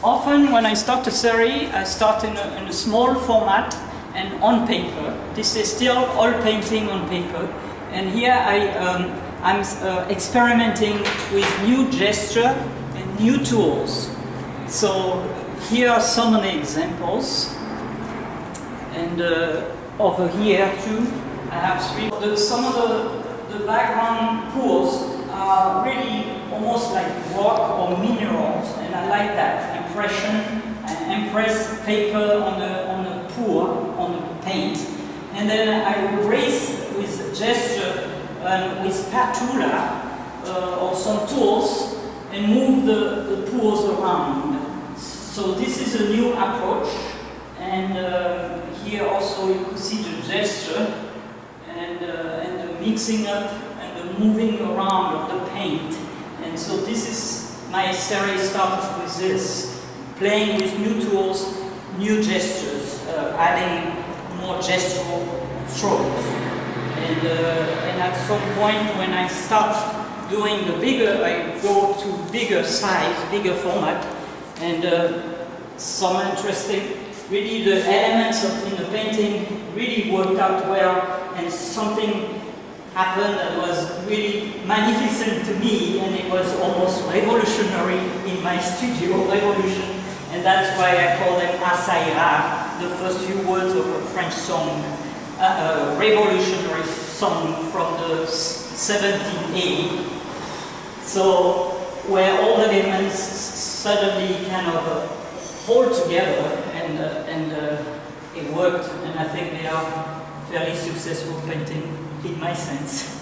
Often when I start a series, I start in a small format and on paper. This is still all painting on paper. And here I'm experimenting with new gesture and new tools. So here are some of the examples. And over here too, I have three. Some of the background pools are really almost like rock or minerals, and I like that impression. I impress paper on the pool, on the paint, and then I erase with gesture with spatula or some tools and move the pools around. So this is a new approach, and here also you could see the gesture and the mixing up and the moving around of the paint. And so this is my series starts with this, playing with new tools, new gestures, adding more gestural strokes. And at some point when I start doing the bigger, I go to bigger size, bigger format, and some interesting, really the elements in the painting really worked out well, and something happened that was really magnificent to me, and it was almost revolutionary in my studio, revolution, and that's why I call them Saint-Oyant, the first few words of a French song, a revolutionary song from the 1780. So where all the elements suddenly kind of hold together, and it worked, and I think they are fairly successful painting in my sense.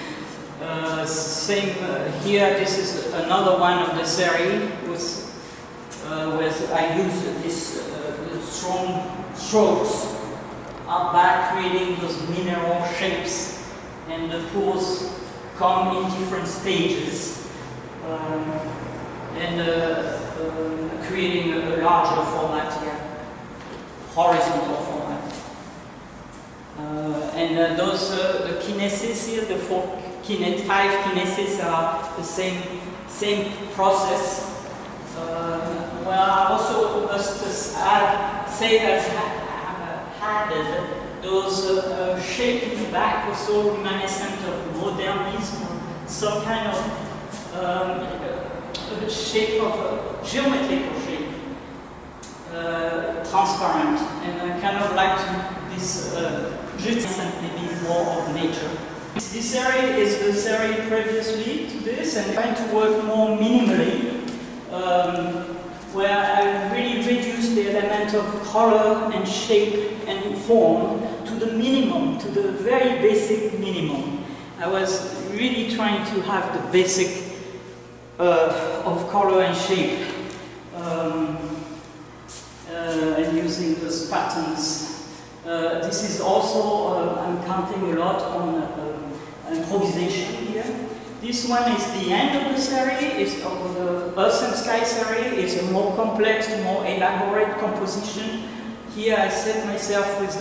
Same here, this is another one of the series where I use this strong strokes up back, creating those mineral shapes, and the pools come in different stages, and creating a larger format here, horizontal format. And those, the kinesis here, the five kinesis are the same process. Well, I also must say that added those shape in the back was so reminiscent of modernism, some kind of shape of geometrical shape, transparent, and I kind of like this maybe more of nature. This series is the series previously to this, and trying to work more minimally, where I really reduce the element of color and shape and form to the minimum, to the very basic minimum. I was really trying to have the basic of color and shape, and using those patterns. This is also, I'm counting a lot on improvisation here. This one is the end of the series, is of the Earth and Sky series. It's a more complex, more elaborate composition. Here I set myself with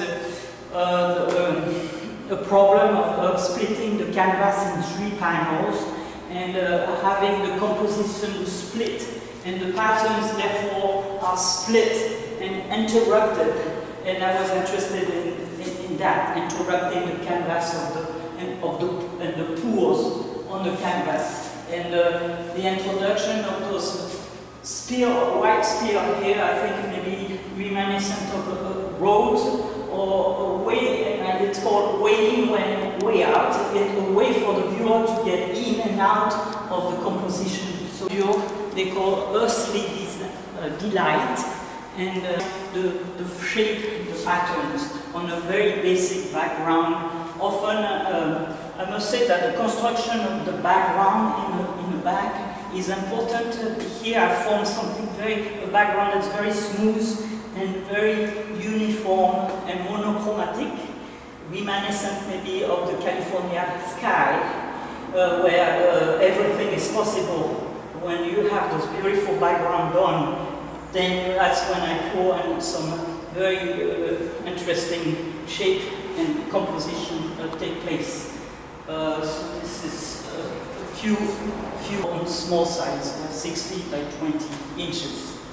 the problem of splitting the canvas in 3 panels, and having the composition split, and the patterns therefore are split and interrupted. And I was interested in that, interrupting the canvas and the pores on the canvas. And the introduction of those white spear here, I think maybe reminiscent of a road or a way, and it's called way in and way out. It's a way for the viewer to get in and out of the composition. So they call earthly delight. And the shape, the patterns on a very basic background. Often, I must say that the construction of the background in the back is important. Here I form something a background that's very smooth and very uniform and monochromatic, reminiscent maybe of the California sky, where everything is possible. When you have those beautiful background done, then that's when I pour in some very interesting shape and composition take place. So this is a few on small size, 60 by 20 inches.